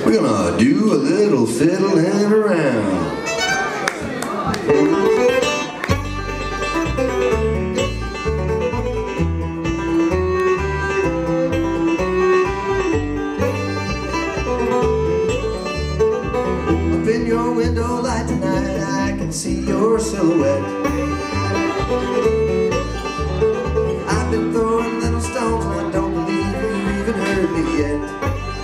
We're gonna do a little fiddling around. Up in your window light tonight, I can see your silhouette. I've been throwing little stones and I don't believe you even heard me yet.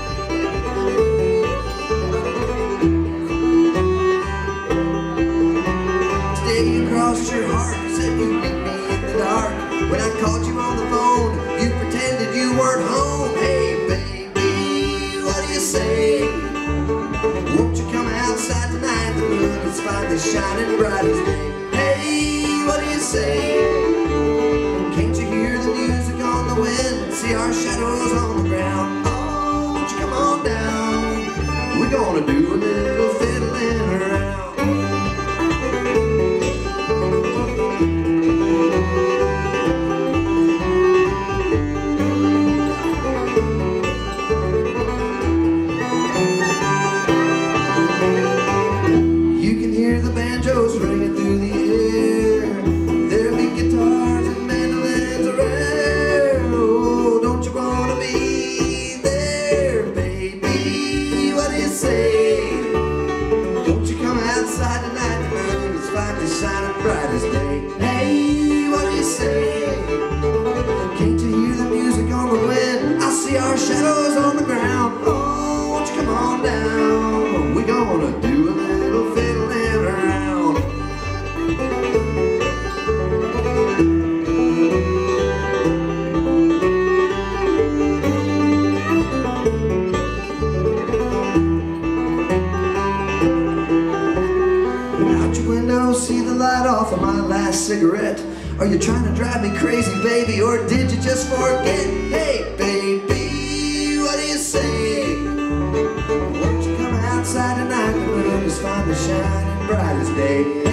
You crossed your heart, you said you'd meet me in the dark. When I called you on the phone, you pretended you weren't home. Hey baby, what do you say? Won't you come outside tonight? The moon is finally shining bright as day. Hey, what do you say? Can't you hear the music on the wind? See our shadows on the ground. Oh, won't you come on down? We're gonna do a little fiddling around. Banjos ringing through the air, there'll be guitars and mandolins rare. Oh, don't you wanna be there, baby? What do you say? Don't you come outside tonight? The moon is finally shining bright as day. Hey, what do you say? Can't you hear the music on the wind? I see our shadows on the ground. Oh, won't you come on down? We're gonna do a little fiddling around. Out your window, see the light off of my last cigarette. Are you trying to drive me crazy, baby, or did you just forget? Hey, baby, what do you say? Won't you come outside tonight? The moon is finally shining bright as day.